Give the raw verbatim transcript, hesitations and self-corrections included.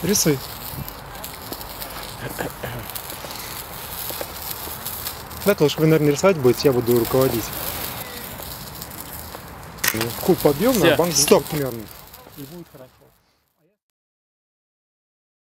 Рисуй. Да, потому что вы, наверное, рисовать будете, я буду руководить. Куб подъем на банк. Стоп. И будет хорошо.